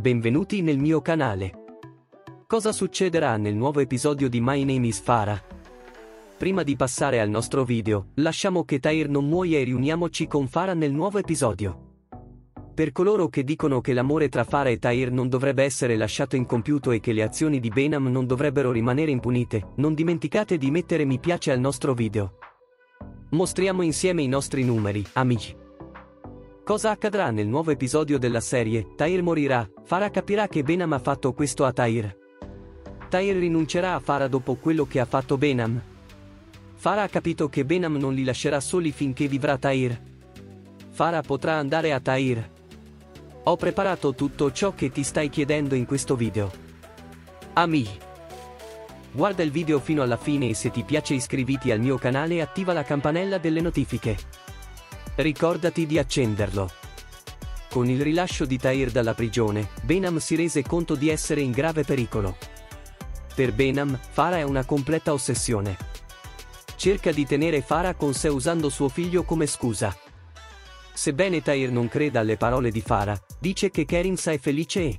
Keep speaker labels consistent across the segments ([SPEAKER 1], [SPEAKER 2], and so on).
[SPEAKER 1] Benvenuti nel mio canale. Cosa succederà nel nuovo episodio di My Name is Farah? Prima di passare al nostro video, lasciamo che Tahir non muoia e riuniamoci con Farah nel nuovo episodio. Per coloro che dicono che l'amore tra Farah e Tahir non dovrebbe essere lasciato incompiuto e che le azioni di Benham non dovrebbero rimanere impunite, non dimenticate di mettere mi piace al nostro video. Mostriamo insieme i nostri numeri, amici. Cosa accadrà nel nuovo episodio della serie? Tahir morirà, Farah capirà che Benham ha fatto questo a Tahir. Tahir rinuncerà a Farah dopo quello che ha fatto Benham. Farah ha capito che Benham non li lascerà soli finché vivrà Tahir. Farah potrà andare a Tahir. Ho preparato tutto ciò che ti stai chiedendo in questo video. Amici, guarda il video fino alla fine e se ti piace iscriviti al mio canale e attiva la campanella delle notifiche. Ricordati di accenderlo. Con il rilascio di Tahir dalla prigione, Benham si rese conto di essere in grave pericolo. Per Benham, Farah è una completa ossessione. Cerca di tenere Farah con sé usando suo figlio come scusa. Sebbene Tahir non creda alle parole di Farah, dice che Karinsa è felice e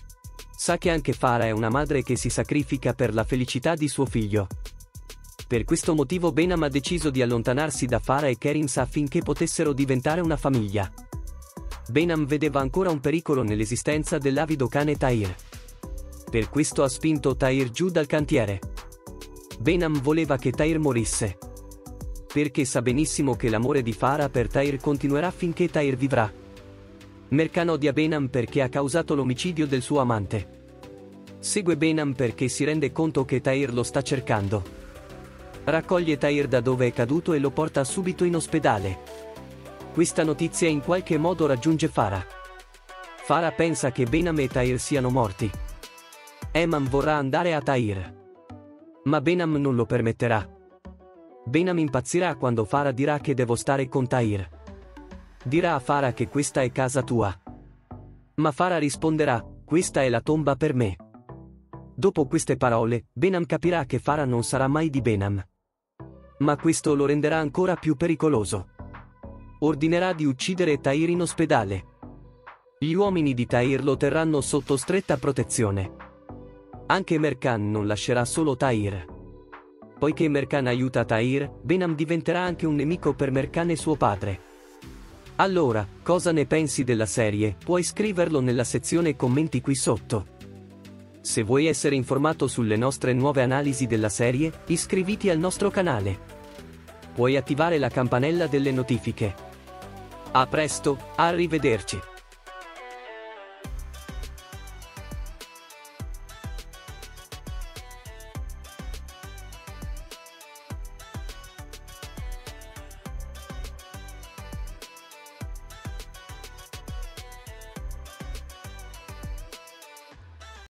[SPEAKER 1] sa che anche Farah è una madre che si sacrifica per la felicità di suo figlio. Per questo motivo Benham ha deciso di allontanarsi da Farah e Karinsa affinché potessero diventare una famiglia. Benham vedeva ancora un pericolo nell'esistenza dell'avido cane Tahir. Per questo ha spinto Tahir giù dal cantiere. Benham voleva che Tahir morisse. Perché sa benissimo che l'amore di Farah per Tahir continuerà finché Tahir vivrà. Mercan odia Benham perché ha causato l'omicidio del suo amante. Segue Benham perché si rende conto che Tahir lo sta cercando. Raccoglie Tahir da dove è caduto e lo porta subito in ospedale. Questa notizia in qualche modo raggiunge Farah. Farah pensa che Benham e Tahir siano morti. Eman vorrà andare a Tahir. Ma Benham non lo permetterà. Benham impazzirà quando Farah dirà che devo stare con Tahir. Dirà a Farah che questa è casa tua. Ma Farah risponderà, questa è la tomba per me. Dopo queste parole, Benham capirà che Farah non sarà mai di Benham. Ma questo lo renderà ancora più pericoloso. Ordinerà di uccidere Tahir in ospedale. Gli uomini di Tahir lo terranno sotto stretta protezione. Anche Mercan non lascerà solo Tahir. Poiché Mercan aiuta Tahir, Benham diventerà anche un nemico per Mercan e suo padre. Allora, cosa ne pensi della serie? Puoi scriverlo nella sezione commenti qui sotto. Se vuoi essere informato sulle nostre nuove analisi della serie, iscriviti al nostro canale. Puoi attivare la campanella delle notifiche. A presto, arrivederci.